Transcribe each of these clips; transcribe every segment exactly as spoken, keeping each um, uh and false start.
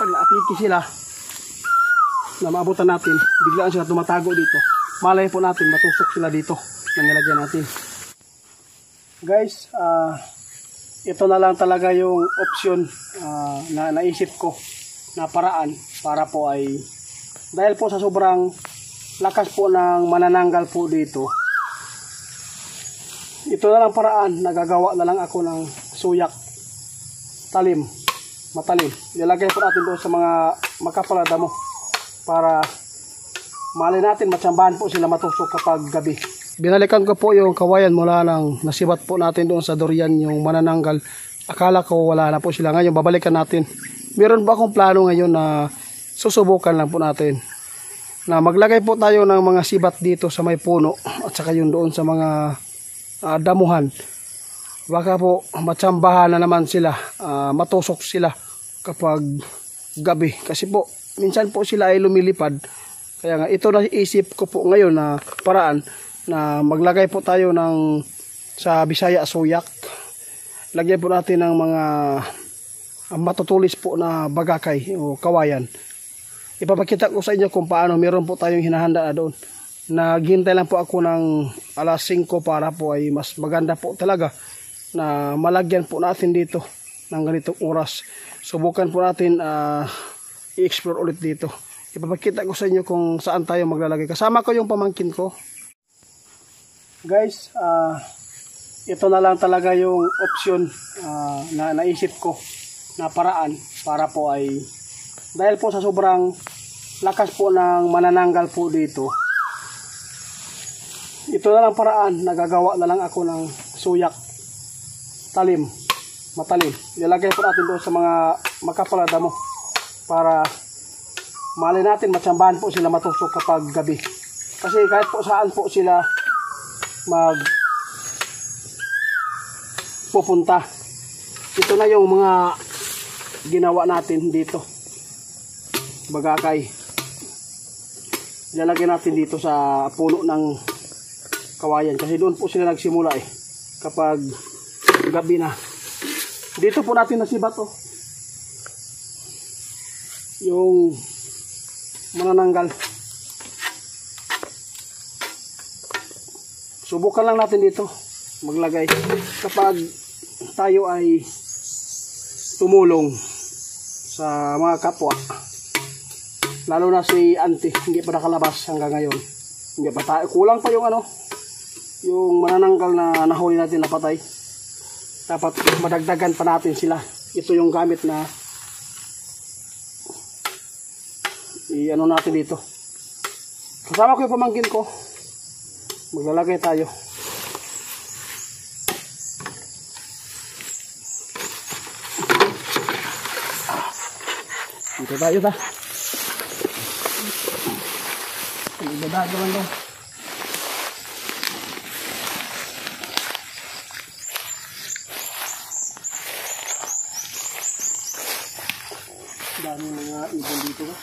pag naapiki sila na maabutan natin, biglaan sila tumatago dito. Malay po natin matusok sila dito na nilagyan natin. Guys, uh, ito na lang talaga yung option uh, na naisip ko na paraan para po ay dahil po sa sobrang lakas po ng manananggal po dito, ito na lang paraan, nagagawa na lang ako ng suyak talim, matalim. Nilagay po natin doon sa mga makapal na damo para malay natin matsambahan po sila matusok kapag gabi. Binalikan ko po yung kawayan mula nang nasibat po natin doon sa durian yung manananggal. Akala ko wala na po sila. Ngayon babalikan natin. Meron ba akong plano ngayon na susubukan lang po natin na maglagay po tayo ng mga sibat dito sa may puno at saka yung doon sa mga uh, damuhan. Baka po matsambahan na naman sila, uh, matusok sila kapag gabi. Kasi po minsan po sila ay lumilipad. Kaya nga ito na isip ko po ngayon na paraan na maglagay po tayo ng sa Bisaya suyak. Lagyan po natin ng mga uh, matutulis po na bagakay o kawayan. Ipapakita ko sa inyo kung paano. Meron po tayong hinahanda na doon. Naghintay lang po ako ng alas singko para po ay mas maganda po talaga na malagyan po natin dito ng ganitong oras. Subukan po natin uh, i-explore ulit dito. Ipapakita ko sa inyo kung saan tayo maglalagay. Kasama ko yung pamangkin ko. Guys, uh, ito na lang talaga yung option uh, na naisip ko na paraan para po ay dahil po sa sobrang lakas po ng manananggal po dito, ito na lang paraan, nagagawa na lang ako ng suyak talim, matalim. Nilagay po natin doon sa mga makapal na damo para malay natin matsambahan po sila matusok kapag gabi. Kasi kahit po saan po sila mag pupunta, ito na yung mga ginawa natin dito. Bagakay. Ilalagay natin dito sa puno ng kawayan kasi doon po sila nagsimula eh kapag gabi na. Dito po natin nasibat oh yung manananggal. Subukan lang natin dito maglagay kapag tayo ay tumulong sa mga kapwa, lalo na si auntie, hindi pa nakalabas hanggang ngayon. Hindi pa tayo, kulang pa yung ano, yung manananggal na nahuli natin na patay. Dapat madagdagan pa natin sila. Ito yung gamit na i-ano natin dito. Kasama ko yung pamangkin ko. Maglalagay tayo. Dito tayo ta. Ibabag naman daw. Dami mga ibon dito ba?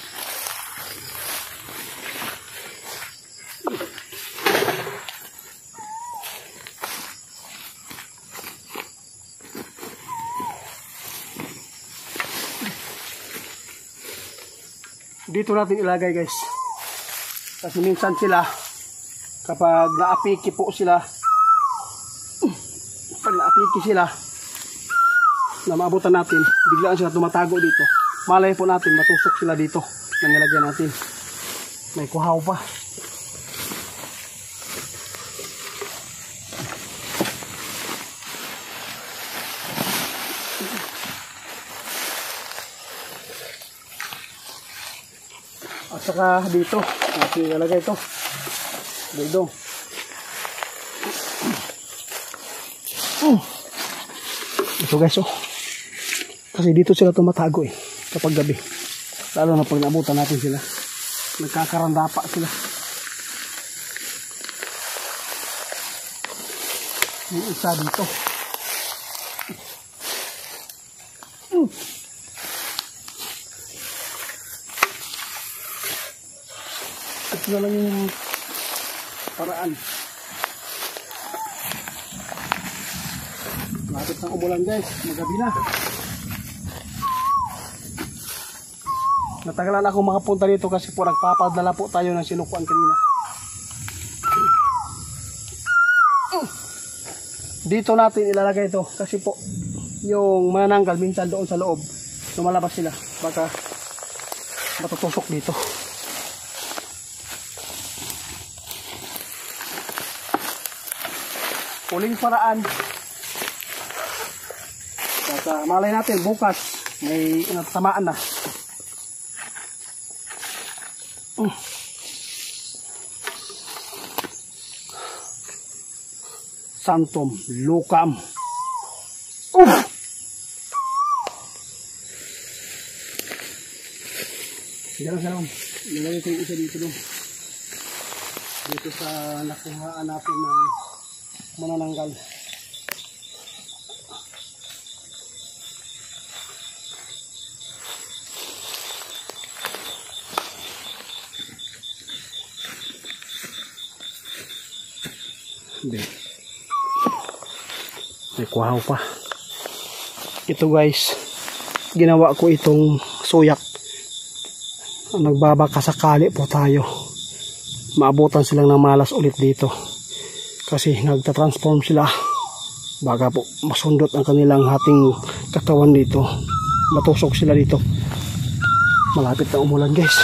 Dito natin ilagay guys. Kasi minsan sila kapag naapiki po sila, pag naapiki sila na maabutan natin, biglaan sila tumatago dito. Malay po natin matusok sila dito na nilagyan natin. May kuhaw pa. At saka dito, natin ilalagay ito. Dito. Ito guys, oh. Kasi dito sila tumatago eh, kapag gabi. Lalo na pag naabutan natin sila. Nagkakaranda pa sila. Yung isa dito. Ito na lang yung paraan. Lapit ng umulan guys, magabi na. Natagalan ako makapunta dito kasi po nagpapadala po tayo ng sinukuan kanina. Dito natin ilalagay ito kasi po yung manananggal minsan doon sa loob lumalabas sila, baka matutusok dito. Huling paraan, baka malay natin bukas may natamaan na. Uh. Santom lukam. Uh. Sige lang, salam. Nilagay ko yung isa dito dong. Dito sa nakuhaan natin ng manananggal. Hindi. May kuhaw pa. Ito guys, ginawa ko itong suyak. Nagbabaka sakali po tayo maabutan silang ng malas ulit dito. Kasi nagtatransform sila. Baka po masundot ang kanilang hating katawan dito. Matusok sila dito. Malapit na umulan guys.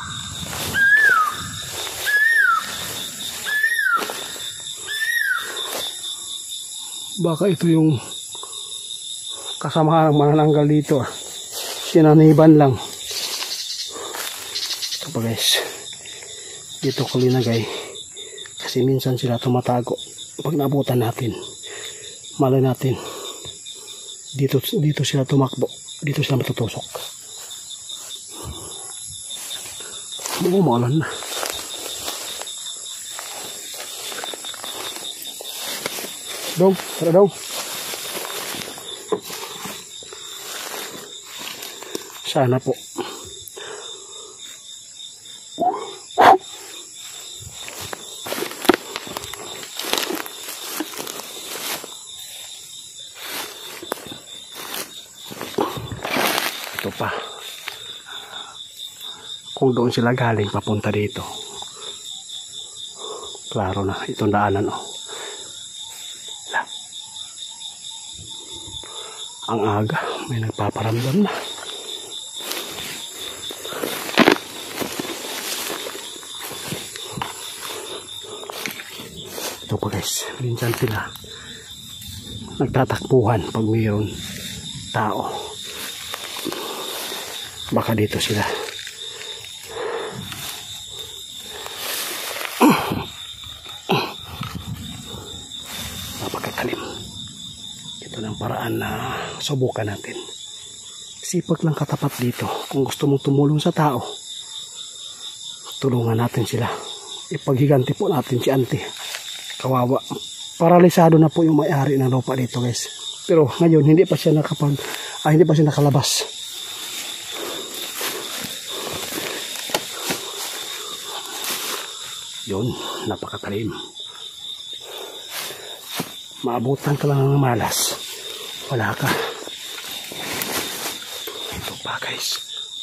Baka ito yung kasamahan ng manananggal dito. Sinaniban lang. Ito pa guys. Dito ko linagay. Kasi minsan sila tumatago. Pag naabutan natin, malay natin, dito, dito sila tumakbo. Dito sila matutusok. Oo, maulan na. Dong, tara dong. Sana po. Ito pa. Kung doon sila galing papunta dito. Klaro na itong daanan oh. Ang aga, may nagpaparamdam na. Ito po guys, minsan sila nagtatakbuhan pag mayroon tao. Baka dito sila. Napakatalim. Ito ng paraan na subukan natin. Sipag lang katapat dito. Kung gusto mong tumulong sa tao, tulungan natin sila. Ipaghiganti po natin si auntie. Kawawa. Paralisado na po yung may-ari ng lupa dito guys. Pero ngayon hindi pa siya nakapag ah, hindi pa siya nakalabas. Yun, napakatalim. Maabutan ka lang ng malas, wala ka. Ito pa guys.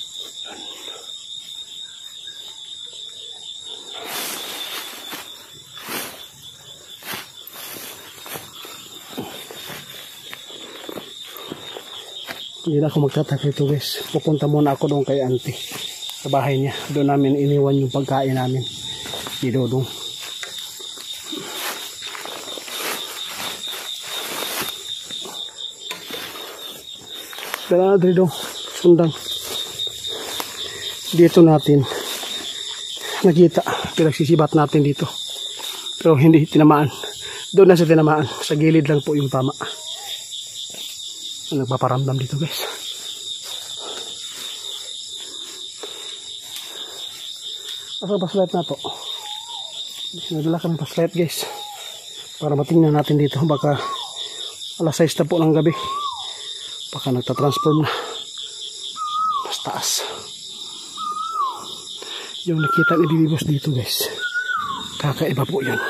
Hindi na ako magtataka ito guys. Pupunta muna ako doon kay auntie sa bahay niya. Doon namin iniwan yung pagkain namin ni Dodong. Tara na dito, sundan. Dito natin nakita, pinagsisibat natin dito. Pero hindi tinamaan. Doon na sa tinamaan. Sa gilid lang po yung tama. Nagpaparamdam dito guys. Asa paslight na to? Nadala kami paslight guys. Para matingnan natin dito. Baka alas sais na po ng gabi. Baka nagtatransform na. Mas taas. Yung nakita ni Bibibos dito guys. Kakaiba po yun.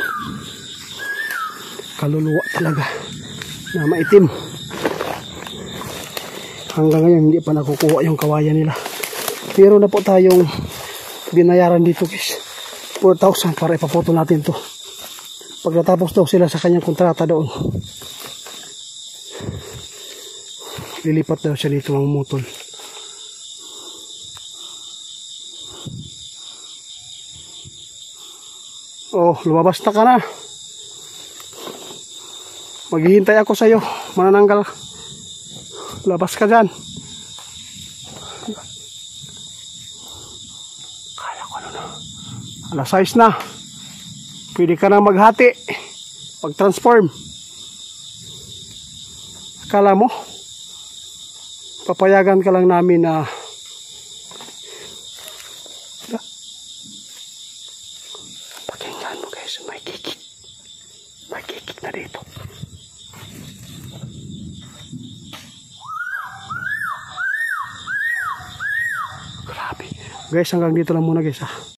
Kaluluwa talaga. Na maitim. Hanggang ngayon hindi pa nakukuha yung kawayan nila. Meron na po tayong binayaran dito guys. four thousand para ipapoto natin to. Pag natapos daw sila sa kanyang kontrata doon, lilipat daw siya dito ng mutol. Oh, lumabas na ka na. Maghihintay ako sa iyo, manananggal. Labas ka dyan. Kaya ko ano na. Alas sais na. Pwede ka na maghati. Mag-transform. Akala mo, papayagan ka lang namin na pakinggan mo guys, may kikik. May kikik na dito. Grabe. Guys, hanggang dito lang muna guys ha.